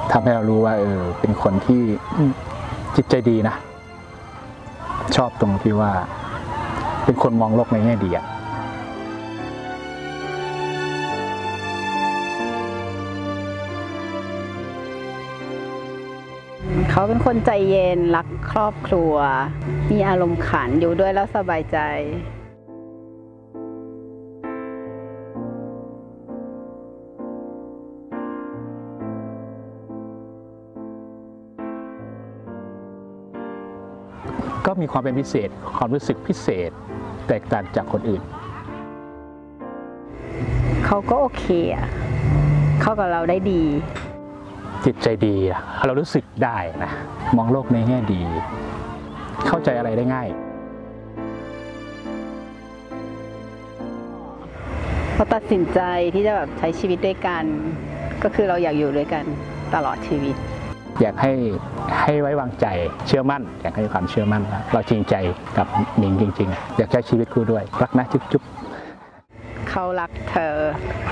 ทำให้เรารู้ว่าเป็นคนที่จิตใจดีนะชอบตรงที่ว่าเป็นคนมองโลกในแง่ดีอะเขาเป็นคนใจเย็นรักครอบครัวมีอารมณ์ขันอยู่ด้วยแล้วสบายใจก็มีความเป็นพิเศษความรู้สึกพิเศษแตกต่างจากคนอื่นเขาก็โอเคอะเข้ากับเราได้ดีจิตใจดีเรารู้สึกได้นะมองโลกในแง่ดีเข้าใจอะไรได้ง่ายพอตัดสินใจที่จะแบบใช้ชีวิตด้วยกันก็คือเราอยากอยู่ด้วยกันตลอดชีวิตอยากให้ไว้วางใจเชื่อมั่นอยากให้ความเชื่อมั่นว่าเราจริงใจกับหนิงจริงๆอยากใช้ชีวิตคู่ด้วยรักนะจุ๊บๆเขารักเธอ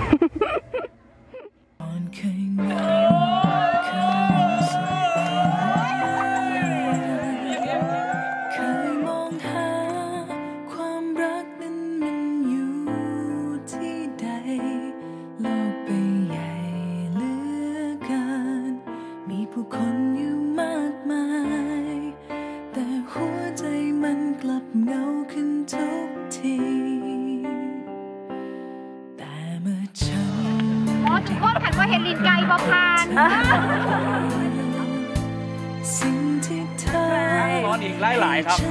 ผู้คนอยู่มากมายแต่หัวใจมันกลับเหงาขึ้นทุกทีแต่เมื่อฉันทุกคนขันว่าเห็นลินไก่บ่ผ่านสิ่งที่เธอนอนอีกหลายครับ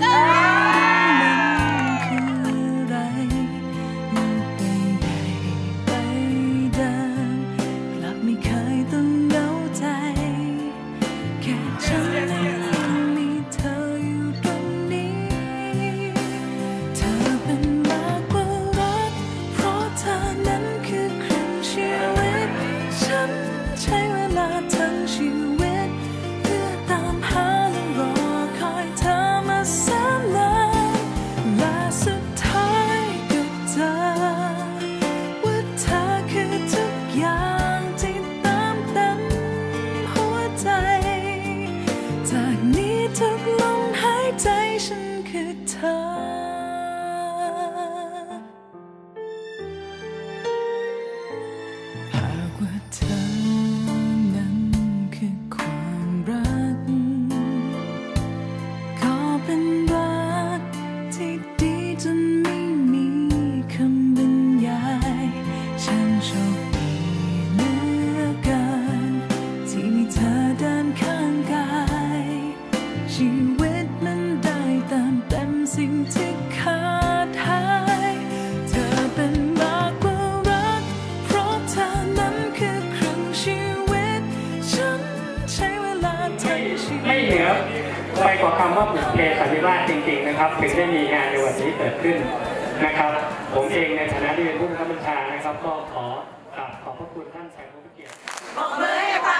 ไม่เหนือไปกว่าคำว่าบุพเพสันนิวาสจริงๆนะครับถึงได้มีงานในวันนี้เกิดขึ้นนะครับผมเองในฐานะที่เป็นผู้บังคับบัญชานะครับก็ขอกราบขอบพระคุณท่านแขกผู้มีเกียรติ